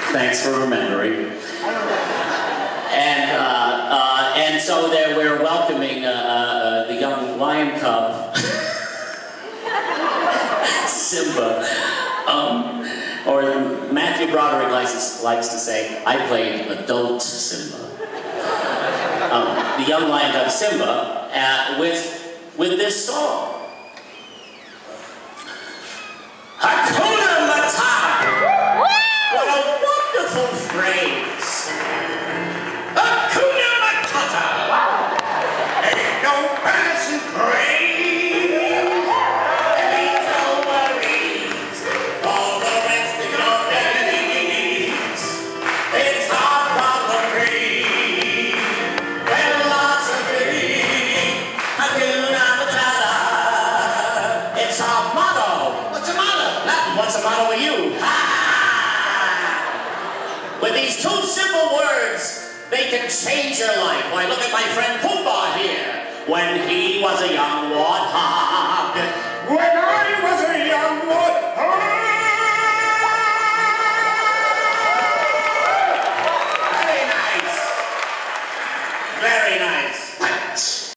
Thanks for remembering. And so there we're welcoming the young lion cub, Simba. Or Matthew Broderick likes to say, I played adult Simba. The young lion cub Simba with this song. Hakuna Matata! What a wonderful phrase! Hakuna Matata! Ain't no passing craze! There ain't no worries, all the rest of your days. It's our problem free, philosophy. Hakuna Matata! It's our motto! What's the motto? Nothing. What's the motto with you? Ha! With these two simple words, they can change your life. Why, look at my friend Pumbaa here. When he was a young warthog,